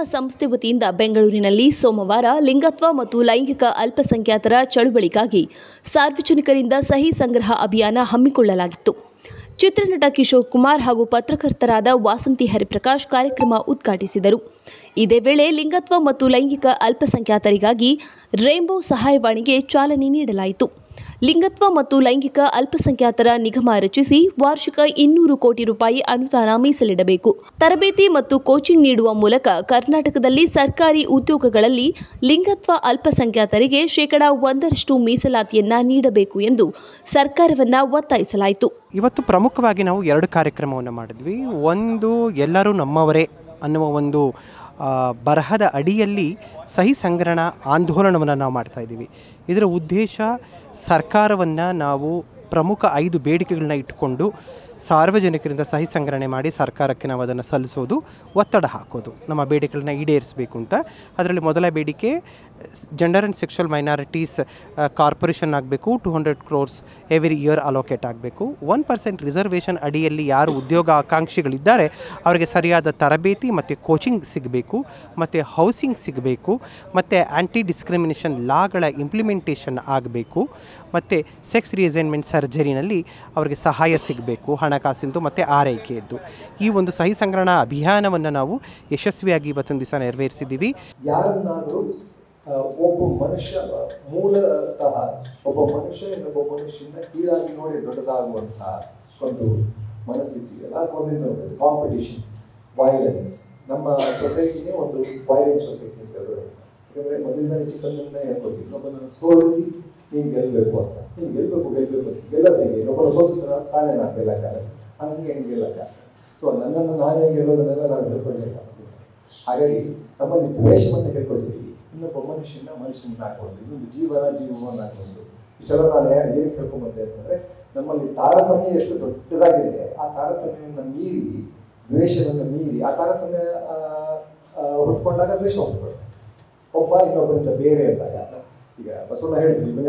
ಸಂಸ್ಥೆ ವತಿಯಿಂದ ಬೆಂಗಳೂರಿನಲ್ಲಿ ಸೋಮವಾರ ಲಿಂಗತ್ವ ಮತ್ತು ಲೈಂಗಿಕ ಅಲ್ಪಸಂಖ್ಯಾತರ ಚಳುವಳಿಗಾಗಿ ಸಾರ್ವಜನಿಕರಿಂದ ಸಹಿ ಸಂಗ್ರಹ ಅಭಿಯಾನ ಹಮ್ಮಿಕೊಳ್ಳಲಾಗಿತ್ತು. ಚಿತ್ರನಟ ಕಿಶೋರ್ ಕುಮಾರ್ ಹಾಗೂ ಪತ್ರಕರ್ತರಾದ ವಾಸಂತಿ ಹರಿಪ್ರಕಾಶ್ ಕಾರ್ಯಕ್ರಮ ಉದ್ಘಾಟಿಸಿದರು. ಇದೇ ವೇಳೆ ಲಿಂಗತ್ವ ಮತ್ತು ಲೈಂಗಿಕ ಅಲ್ಪಸಂಖ್ಯಾತರಿಗಾಗಿ ರೇನ್ಬೋ ಸಹಾಯವಾಣಿಗೆ ಚಾಲನೆ ನೀಡಲಾಯಿತು. ಲಿಂಗತ್ವ ಮತ್ತು ಲೈಂಗಿಕ ಅಲ್ಪಸಂಖ್ಯಾತರ ನಿಗಮ ರಚಿಸಿ ವಾರ್ಷಿಕ 200 ಕೋಟಿ ರೂಪಾಯಿ ಅನುದಾನ ಮೀಸಲಿಡಬೇಕು. ತರಬೇತಿ ಮತ್ತು ಕೋಚಿಂಗ್ ನೀಡುವ ಮೂಲಕ ಕರ್ನಾಟಕದಲ್ಲಿ ಸರ್ಕಾರಿ ಉದ್ಯೋಗಗಳಲ್ಲಿ ಲಿಂಗತ್ವ ಅಲ್ಪಸಂಖ್ಯಾತರಿಗೆ 1% ಮೀಸಲಾತಿಯನ್ನ ನೀಡಬೇಕು ಎಂದು ಸರ್ಕಾರವನ್ನ ಒತ್ತಾಯಿಸಲಾಯಿತು. ಇವತ್ತು ಪ್ರಮುಖವಾಗಿ ನಾವು 2 ಕಾರ್ಯಕ್ರಮವನ್ನು ಮಾಡಿದ್ವಿ. ಒಂದು ಎಲ್ಲರೂ ನಮ್ಮವರೇ ಅನ್ನುವ ಒಂದು ಬರಹದ ಅಡಿಯಲ್ಲಿ ಸಹಿ ಸಂಗ್ರಹಣಾ ಆಂದೋಲನವನ್ನು ನಾವು ಮಾಡ್ತಾಯಿದ್ದೀವಿ. ಇದರ ಉದ್ದೇಶ ಸರ್ಕಾರವನ್ನು ನಾವು ಪ್ರಮುಖ 5 ಬೇಡಿಕೆಗಳನ್ನ ಇಟ್ಟುಕೊಂಡು ಸಾರ್ವಜನಿಕರಿಂದ ಸಹಿ ಸಂಗ್ರಹಣೆ ಮಾಡಿ ಸರ್ಕಾರಕ್ಕೆ ನಾವು ಅದನ್ನು ಸಲ್ಲಿಸೋದು, ಒತ್ತಡ ಹಾಕೋದು, ನಮ್ಮ ಬೇಡಿಕೆಗಳನ್ನ ಈಡೇರಿಸಬೇಕು ಅಂತ. ಅದರಲ್ಲಿ ಮೊದಲ ಬೇಡಿಕೆ gender and sexual minorities corporation ಆಗಬೇಕು. 200 crores ಎವ್ರಿ ಇಯರ್ ಅಲೋಕೇಟ್ ಆಗಬೇಕು. 1% ರಿಸರ್ವೇಷನ್ ಅಡಿಯಲ್ಲಿ ಯಾರು ಉದ್ಯೋಗ ಆಕಾಂಕ್ಷಿಗಳಿದ್ದಾರೆ ಅವರಿಗೆ ಸರಿಯಾದ ತರಬೇತಿ ಮತ್ತು ಕೋಚಿಂಗ್ ಸಿಗಬೇಕು, ಮತ್ತು ಹೌಸಿಂಗ್ ಸಿಗಬೇಕು, ಮತ್ತು ಆ್ಯಂಟಿ ಡಿಸ್ಕ್ರಿಮಿನೇಷನ್ ಲಾಗಳ ಇಂಪ್ಲಿಮೆಂಟೇಷನ್ ಆಗಬೇಕು, ಮತ್ತು ಸೆಕ್ಸ್ ರಿಅಸೈನ್ಮೆಂಟ್ ಸರ್ಜರಿನಲ್ಲಿ ಅವರಿಗೆ ಸಹಾಯ ಸಿಗಬೇಕು, ಹಣಕಾಸಿಂದು ಮತ್ತು ಆರೈಕೆಯದ್ದು. ಈ ಒಂದು ಸಹಿ ಸಂಗ್ರಹಣಾ ಅಭಿಯಾನವನ್ನು ನಾವು ಯಶಸ್ವಿಯಾಗಿ ಇವತ್ತೊಂದು ದಿವಸ ನೆರವೇರಿಸಿದ್ದೀವಿ. ಯಾರನ್ನಾದರೂ ಒಬ್ಬ ಮನುಷ್ಯ ಮೂಲತಃ ಒಬ್ಬ ಮನುಷ್ಯ ಇನ್ನೊಬ್ಬ ಮನುಷ್ಯನ ಕೀಳಾಗಿ ನೋಡಿ ದೊಡ್ಡದಾಗುವಂತಹ ಒಂದು ಮನಸ್ಥಿತಿಯಲ್ಲ, ಒಂದಿನ ಕಾಂಪಿಟೇಷನ್, ವೈಲೆನ್ಸ್. ನಮ್ಮ ಸೊಸೈಟಿನೇ ಒಂದು ವೈಲೆಂಟ್ ಸೊಸೈಟಿ ಅಂತ ಹೇಳೋದು. ಯಾಕಂದರೆ ಮೊದಲಿಂದ ಚಿಕ್ಕಂದಿಂದ ಹೇಳ್ಬೋದು, ಇನ್ನೊಬ್ಬನನ್ನು ಸೋಲಿಸಿ ನೀನು ಗೆಲ್ಲಬೇಕು ಅಂತ. ನೀನು ಗೆಲ್ಲಬೇಕು ಗೆಲ್ಲೋದೇಗೆ ಇನ್ನೊಬ್ಬನ ಸೋಲಿಸಿದ್ರೆ ತಾನೇ ನಾನು ಗೆಲ್ಲಕ್ಕಾಗಲ್ಲ, ಹಂಗೆ ಹೆಂಗೆ ಗೆಲ್ಲಕ್ಕಾಗಲ್ಲ. ಸೊ ನನ್ನನ್ನು ನಾನೇ ಗೆಲ್ಲೋದನ್ನೆಲ್ಲ ನಾವು ಹೇಳ್ಕೊಳ್ಬೇಕಾಗ್ತದೆ. ಹಾಗಾಗಿ ನಮ್ಮಲ್ಲಿ ದ್ವೇಷವನ್ನು ಹೇಳ್ಕೊಳ್ತೀವಿ. ಇನ್ನೊಬ್ಬ ಮನುಷ್ಯನ ಹಾಕೊಂಡು ಇನ್ನೊಂದು ಜೀವವನ್ನು ಹಾಕೊಂಡು ಇಷ್ಟೆಲ್ಲ ನಾನು ಏನಕ್ಕೆ ಹೇಳ್ಕೊಂಬಂದೆ ಅಂತಂದರೆ, ನಮ್ಮಲ್ಲಿ ತಾರತಮ್ಯ ಎಷ್ಟು ದೊಡ್ಡದಾಗಿದೆ, ಆ ತಾರತಮ್ಯವನ್ನು ಮೀರಿ, ದ್ವೇಷವನ್ನು ಮೀರಿ, ಆ ತಾರತಮ್ಯ ಹುಟ್ಕೊಂಡಾಗ ದ್ವೇಷ ಹುಟ್ಕೊಳ್ಳಿ. ಒಬ್ಬ ಇನ್ನೊಬ್ಬರಿಂದ ಬೇರೆ ಅಂದಾಗ, ಈಗ ಬಸವಣ್ಣ ಹೇಳಿದ್ರು, ಇವನು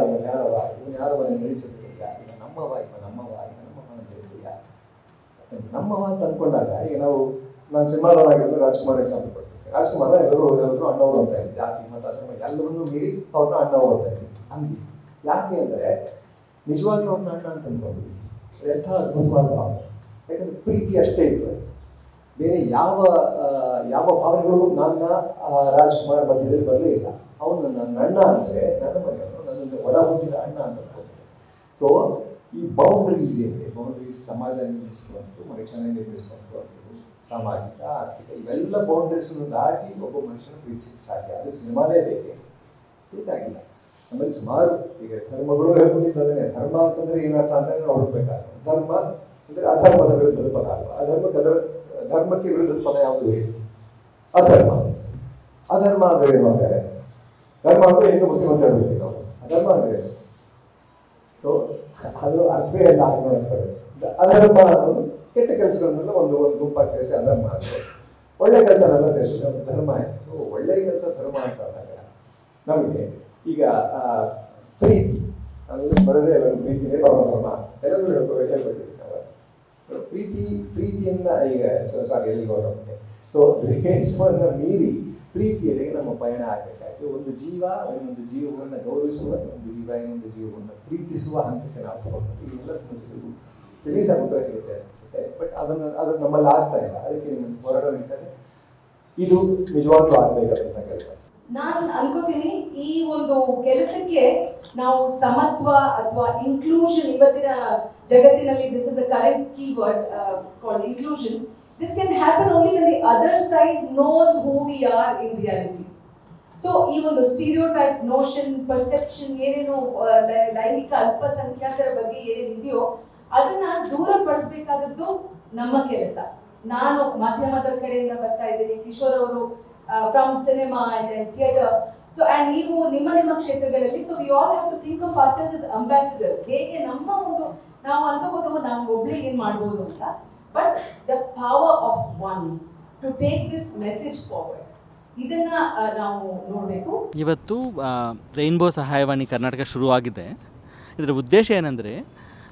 ಯಾರವ ನಡೆಸಿದ್ರಿಲ್ಲ, ಈಗ ನಮ್ಮವ ನಡೆಸಿಲ್ಲ. ನಮ್ಮವ ಅಂತ ಅಂದ್ಕೊಂಡಾಗ, ಈಗ ನಾನು ಸಿನಿಮಾದವರಾಗಿರೋದು ರಾಜ್ಕುಮಾರ್ ಎಕ್ಸಾಂಪಲ್ ಕೊಡ್ತೀನಿ. ರಾಜ್ಕುಮಾರ್ ಎಲ್ಲರೂ ಅಣ್ಣವರು ಅಂತ ಹೇಳಿ, ಜಾತಿ ಮತ ಎಲ್ಲವನ್ನೂ ಮೀರಿ ಅವ್ರನ್ನ ಅಣ್ಣವರು ಅಂತ ಹೇಳಿ ಹಂಗೆ. ಯಾಕೆ ಅಂದರೆ ನಿಜವಾಗ್ಲೂ ಅವ್ರನ್ನ ಅಣ್ಣ ಅಂತ ಅಂದ್ಕೊಂಡ್ವಿ. ಎಂಥ ಅದ್ಭುತವಾದ ಭಾವನೆ. ಯಾಕಂದರೆ ಪ್ರೀತಿ ಅಷ್ಟೇ ಇತ್ತು, ಬೇರೆ ಯಾವ ಭಾವನೆಗಳು ನನ್ನ ರಾಜ್ಕುಮಾರ್ ಮಧ್ಯದಲ್ಲಿ ಬರಲೇ ಇಲ್ಲ. ಅವನು ನನ್ನ ಅಣ್ಣ ಅಂದರೆ ನನ್ನ ಮನೆಯವನು, ನನ್ನನ್ನು ಒಡ ಹುಟ್ಟಿದ ಅಣ್ಣ ಅಂತ ಅಂದ್ಕೊಂಡ್ರೆ. ಸೊ ಈ ಬೌಂಡ್ರೀಸ್ ಏನಿದೆ, ಬೌಂಡ್ರೀಸ್ ಸಮಾಜ ನಿರ್ಮಿಸುವಂಥದ್ದು, ಮನುಷ್ಯನ ನಿರ್ಮಿಸುವಂಥದ್ದು, ಸಾಮಾಜಿಕ, ಆರ್ಥಿಕ, ಇವೆಲ್ಲ ಬೌಂಡ್ರೀಸನ್ನು ದಾಟಿ ಒಬ್ಬ ಮನುಷ್ಯನ ಪ್ರೀತಿಸಲಿಕ್ಕೆ ಸಾಧ್ಯ. ಅದಕ್ಕೆ ಸಿನಿಮಾನೇ ಬೇಕೆ, ಬೇಕಾಗಿಲ್ಲ. ನಮ್ಮಲ್ಲಿ ಸುಮಾರು ಈಗ ಧರ್ಮಗಳು ಹೇಳ್ಕೊಂಡಿದ್ದಾನೆ. ಧರ್ಮ ಅಂತಂದ್ರೆ ಏನರ್ಥ ಅಂತ ನಾವು ಹುಡುಕ್ಬೇಕಾಗುತ್ತೆ. ಧರ್ಮ ಅಂದರೆ ಅಧರ್ಮದ ವಿರುದ್ಧದ ಪದ ಅಲ್ವಾ? ಧರ್ಮಕ್ಕೆ ವಿರುದ್ಧದ ಪದ ಯಾವುದು ಹೇಳಿ? ಅಧರ್ಮ. ಅಧರ್ಮ ಅಂದರೆ ಏನು ಅಂತಾರೆ? ಧರ್ಮ ಅಂದರೆ ಹಿಂದೂ ಮುಸ್ಲಿಂ ಅಂತ ಹೇಳ್ಬಿಡ್ತೀವಿ ನಾವು. ಅಧರ್ಮ ಅಂದರೆ ಸೊ ಅದು ಅರ್ಥವೇ ಎಲ್ಲ ಆಗ್ತಾರೆ. ಅಧರ್ಮ ಅನ್ನೋದು ಕೆಟ್ಟ ಕೆಲಸಗಳನ್ನೆಲ್ಲ ಒಂದು ಗುಂಪಾಗಿ ಸೇರಿಸಿ ಅಧರ್ಮ ಅಂತ, ಒಳ್ಳೆ ಕೆಲಸನೆಲ್ಲ ಸೇರಿಸಿ ಧರ್ಮ ಆಯಿತು. ಒಳ್ಳೆಯ ಕೆಲಸ ಧರ್ಮ ಅಂತ ಅಂದಾಗ ನಮಗೆ ಈಗ ಪ್ರೀತಿ ಅನ್ನೋದು ಬರೋದೇ ಇಲ್ಲ. ಪ್ರೀತಿನೇ ಪರಮ ಎಲ್ಲರೂ ಹೇಳ್ಕೊಳ್ಬೇಕು ನಾವು. ಪ್ರೀತಿಯನ್ನ ಈಗ ಸಾರಿ ಎಲ್ಲಿಗೆ ಹೊರಗೆ. ಸೊ ದ್ವೇಷವನ್ನು ಮೀರಿ ಪ್ರೀತಿಯಲ್ಲಿ ನಮ್ಮ ಪಯಣ ಆಗಬೇಕಾಗಿ ಒಂದು ಜೀವ ಇನ್ನೊಂದು ಜೀವವನ್ನು ಗೌರವಿಸುವ, ಒಂದು ಜೀವ ಇನ್ನೊಂದು ಜೀವವನ್ನು ಪ್ರೀತಿಸುವ ಹಂತಕ್ಕೆ ನಾವು ತಗೊಂಡು ಈ ಎಲ್ಲ ಸಮಸ್ಯೆಗಳು ಸಲೀಸಾಗಿ ಉತ್ತರ ಸಿಗುತ್ತೆ ಅನಿಸುತ್ತೆ. ಬಟ್ ಅದು ನಮ್ಮಲ್ಲಿ ಆಗ್ತಾ ಇಲ್ಲ. ಅದಕ್ಕೆ ನಿಮ್ಮನ್ನು ಹೋರಾಟ ನಡೀತಾರೆ. ಇದು ನಿಜವಾಗ್ಲೂ ಆಗ್ಬೇಕಾದಂತ ಕೆಲಸ. ನಾನು ಅನ್ಕೋತೀನಿ ಈ ಒಂದು ಕೆಲಸಕ್ಕೆ ನಾವು ಸಮತ್ವ ಅಥವಾ ಇನ್ಕ್ಲೂಷನ್, ಇವತ್ತಿನ ಜಗತ್ತಿನಲ್ಲಿ this is a current keyword called inclusion. This can happen only when the other side knows who we are in reality. So ಈ ಒಂದು ಸ್ಟೀರಿಯೋಟೈಪ್, ನೋಷನ್, ಪರ್ಸೆಪ್ಷನ್ ಏನೇನು ಲೈಂಗಿಕ ಅಲ್ಪಸಂಖ್ಯಾತರ ಬಗ್ಗೆ ಏನೇನಿದೆಯೋ ಅದನ್ನ ದೂರಪಡಿಸಬೇಕಾದದ್ದು ನಮ್ಮ ಕೆಲಸ. ನಾನು ಮಾಧ್ಯಮದ ಕಡೆಯಿಂದ ಬರ್ತಾ ಇದ್ದೀನಿ, ಕಿಶೋರ್ ಅವರು from cinema and theatre. So and ನೀವು ನಿಮ್ಮ ಕ್ಷೇತ್ರಗಳಲ್ಲಿ, so we all have to think of ourselves as ambassadors. ಹೇಗೆ ನಮ್ಮ ಒಂದು ನಾವು ಅನ್ಕೋಬಹುದು ನಾವು ಒಬ್ಳೆ ಏನ್ ಮಾಡ್ಬೋದು ಅಂತ, but the power of one to take this message forward, ಇದನ್ನ ನಾವು ನೋಡಬೇಕು. ಇವತ್ತು ರೈನ್ಬೋ ಸಹಾಯವಾಣಿ ಕರ್ನಾಟಕ ಶುರುವಾಗಿದೆ. ಇದರ ಉದ್ದೇಶ ಏನಂದರೆ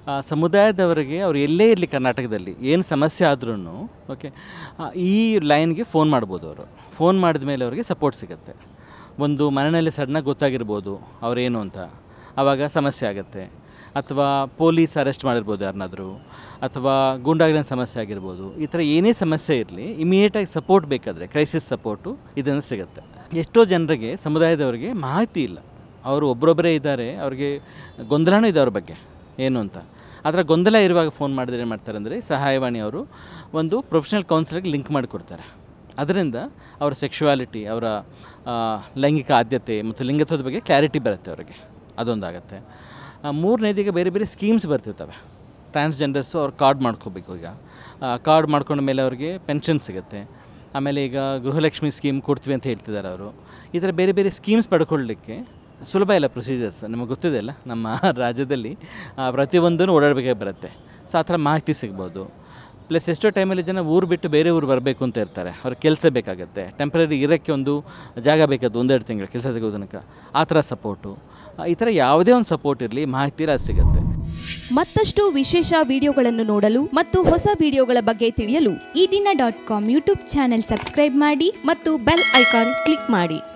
ಸಮುದಾಯದವರಿಗೆ ಅವರು ಎಲ್ಲೇ ಇರಲಿ ಕರ್ನಾಟಕದಲ್ಲಿ ಏನು ಸಮಸ್ಯೆ ಆದ್ರೂ ಓಕೆ ಈ ಲೈನ್ಗೆ ಫೋನ್ ಮಾಡ್ಬೋದು. ಅವರು ಫೋನ್ ಮಾಡಿದ ಮೇಲೆ ಅವರಿಗೆ ಸಪೋರ್ಟ್ ಸಿಗುತ್ತೆ. ಒಂದು ಮನೆಯಲ್ಲಿ ಸಡನ್ನಾಗಿ ಗೊತ್ತಾಗಿರ್ಬೋದು ಅವರೇನು ಅಂತ, ಆವಾಗ ಸಮಸ್ಯೆ ಆಗುತ್ತೆ. ಅಥವಾ ಪೊಲೀಸ್ ಅರೆಸ್ಟ್ ಮಾಡಿರ್ಬೋದು ಯಾರನ್ನಾದರೂ, ಅಥವಾ ಗೂಂಡಾಗಿರೋ ಸಮಸ್ಯೆ ಆಗಿರ್ಬೋದು. ಈ ಥರ ಏನೇ ಸಮಸ್ಯೆ ಇರಲಿ ಇಮಿಡಿಯೇಟಾಗಿ ಸಪೋರ್ಟ್ ಬೇಕಾದರೆ ಕ್ರೈಸಿಸ್ ಸಪೋರ್ಟು ಇದನ್ನು ಸಿಗುತ್ತೆ. ಎಷ್ಟೋ ಜನರಿಗೆ ಸಮುದಾಯದವರಿಗೆ ಮಾಹಿತಿ ಇಲ್ಲ. ಅವರು ಒಬ್ಬರೊಬ್ಬರೇ ಇದ್ದಾರೆ, ಅವ್ರಿಗೆ ಗೊಂದಲನೂ ಇದೆ ಅವ್ರ ಬಗ್ಗೆ ಏನು ಅಂತ. ಅದರ ಗೊಂದಲ ಇರುವಾಗ ಫೋನ್ ಮಾಡಿದ್ರೆ ಏನು ಮಾಡ್ತಾರೆ ಅಂದರೆ ಸಹಾಯವಾಣಿ ಅವರು ಒಂದು ಪ್ರೊಫೆಷ್ನಲ್ ಕೌನ್ಸಿಲರ್ಗೆ ಲಿಂಕ್ ಮಾಡಿಕೊಡ್ತಾರೆ. ಅದರಿಂದ ಅವರ ಸೆಕ್ಷುವಾಲಿಟಿ, ಅವರ ಲೈಂಗಿಕ ಆದ್ಯತೆ ಮತ್ತು ಲಿಂಗತ್ವದ ಬಗ್ಗೆ ಕ್ಲಾರಿಟಿ ಬರುತ್ತೆ ಅವರಿಗೆ, ಅದೊಂದಾಗುತ್ತೆ. ಮೂರನೇದೀಗ ಬೇರೆ ಬೇರೆ ಸ್ಕೀಮ್ಸ್ ಬರ್ತಿರ್ತವೆ. ಟ್ರಾನ್ಸ್ಜೆಂಡರ್ಸು ಅವ್ರು ಕಾರ್ಡ್ ಮಾಡ್ಕೋಬೇಕು. ಈಗ ಕಾರ್ಡ್ ಮಾಡ್ಕೊಂಡ ಮೇಲೆ ಅವ್ರಿಗೆ ಪೆನ್ಷನ್ ಸಿಗುತ್ತೆ. ಆಮೇಲೆ ಈಗ ಗೃಹಲಕ್ಷ್ಮಿ ಸ್ಕೀಮ್ ಕೊಡ್ತೀವಿ ಅಂತ ಹೇಳ್ತಿದ್ದಾರೆ ಅವರು. ಈ ಥರ ಬೇರೆ ಬೇರೆ ಸ್ಕೀಮ್ಸ್ ಪಡ್ಕೊಳ್ಳಲಿಕ್ಕೆ ಸುಲಭ ಇಲ್ಲ ಪ್ರೊಸೀಜರ್ಸ್. ನಿಮಗೆ ಗೊತ್ತಿದೆ ಅಲ್ಲ, ನಮ್ಮ ರಾಜ್ಯದಲ್ಲಿ ಪ್ರತಿಯೊಂದೂ ಓಡಾಡಬೇಕಾಗಿ ಬರುತ್ತೆ. ಸೊ ಆ ಥರ ಮಾಹಿತಿ ಸಿಗ್ಬೋದು. ಪ್ಲಸ್ ಎಷ್ಟೋ ಟೈಮಲ್ಲಿ ಜನ ಊರು ಬಿಟ್ಟು ಬೇರೆ ಊರು ಬರಬೇಕು ಅಂತ ಇರ್ತಾರೆ, ಅವ್ರಿಗೆ ಕೆಲಸ ಬೇಕಾಗುತ್ತೆ, ಟೆಂಪ್ರರಿ ಇರೋಕ್ಕೆ ಒಂದು ಜಾಗ ಬೇಕಾಗುತ್ತೆ, 1-2 ತಿಂಗಳು ಕೆಲಸ ಸಿಗೋ ತನಕ. ಆ ಥರ ಸಪೋರ್ಟು, ಈ ಥರ ಯಾವುದೇ ಒಂದು ಸಪೋರ್ಟ್ ಇರಲಿ ಮಾಹಿತಿ ಅದು ಸಿಗುತ್ತೆ. ಮತ್ತಷ್ಟು ವಿಶೇಷ ವಿಡಿಯೋಗಳನ್ನು ನೋಡಲು ಮತ್ತು ಹೊಸ ವಿಡಿಯೋಗಳ ಬಗ್ಗೆ ತಿಳಿಯಲು eDina.com ಯೂಟ್ಯೂಬ್ ಚಾನೆಲ್ ಸಬ್ಸ್ಕ್ರೈಬ್ ಮಾಡಿ ಮತ್ತು ಬೆಲ್ ಐಕಾನ್ ಕ್ಲಿಕ್ ಮಾಡಿ.